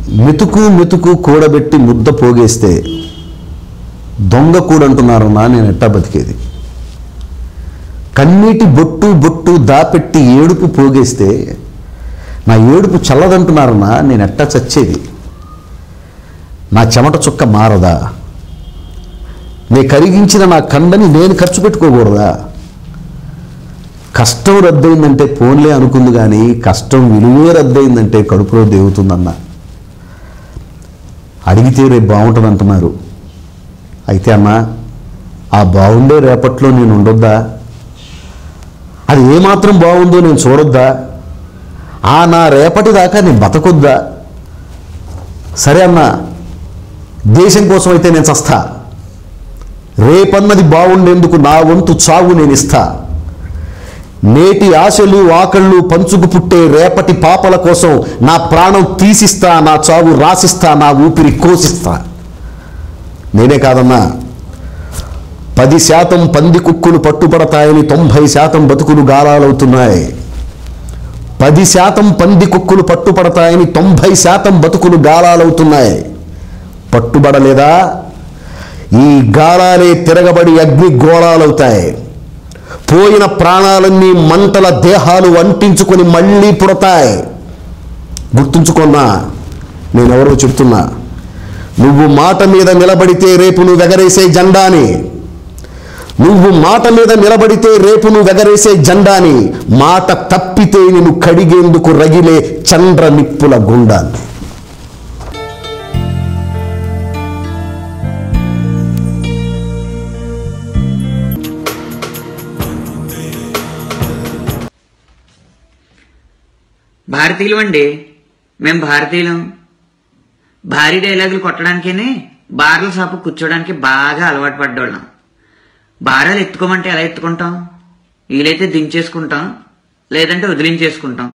మెతుకు మెతుకు కూడబెట్టి ముద్ద పోగేస్తే దొంగ కూడంటున్నారన్నా నేను ఎట్టా బతికేది? కన్నీటి బొట్టు బొట్టు దాపెట్టి ఏడుపు పోగేస్తే నా ఏడుపు చల్లదంటున్నారన్నా నేను ఎట్టా చచ్చేది? నా చెమట చుక్క మారదా? నే కరిగించిన నా కండని నేను ఖర్చు పెట్టుకోకూడదా? కష్టం రద్దయిందంటే పోన్లే అనుకుంది, కానీ కష్టం విలువే రద్దయిందంటే కడుపులో దేవుతుందన్న. అడిగితే రేపు బాగుంటుంది అంటున్నారు. అయితే అన్నా, ఆ బాగుండే రేపట్లో నేను ఉండొద్దా? అది ఏమాత్రం బాగుందో నేను చూడొద్దా? ఆ నా రేపటి దాకా నేను బతకొద్దా? సరే అన్నా, దేశం కోసం అయితే నేను చస్తా. రేపన్నది బాగుండేందుకు నా వంతు చావు నేను ఇస్తా. నేటి ఆశలు ఆకళ్ళు పంచుకు పుట్టే రేపటి పాపల కోసం నా ప్రాణం తీసిస్తా, నా చావు రాసిస్తా, నా ఊపిరి కోసిస్తా. నేనే కాదన్నా, 10% పంది కుక్కులు పట్టుపడతాయని 90% బతుకులు గాలాలవుతున్నాయి. 10% పంది కుక్కులు పట్టుపడతాయని 90% బతుకులు గాలాలవుతున్నాయి. పట్టుబడలేదా? ఈ గాలాలే తిరగబడి అగ్ని గోళాలవుతాయి. పోయిన ప్రాణాలన్నీ మంటల దేహాలు అంటించుకొని మళ్ళీ పుడతాయి. గుర్తుంచుకున్నా, నేనెవరో చెప్తున్నా. నువ్వు మాట మీద నిలబడితే రేపు నువ్వు ఎగరేసే జెండాని, నువ్వు మాట మీద నిలబడితే రేపు నువ్వు ఎగరేసే జెండాని, మాట తప్పితే నిన్ను కడిగేందుకు రగిలే చంద్ర నిప్పుల గుండాన్ని. భారతీయులు అండి, మేము భారతీయులం. భారీ డైలాగులు కొట్టడానికేనే బార్ల షాపు కూర్చోడానికి బాగా అలవాటు పడ్డోళ్ళం. భారాలు ఎత్తుకోమంటే ఎలా ఎత్తుకుంటాం? వీలైతే దించేసుకుంటాం, లేదంటే వదిలించేసుకుంటాం.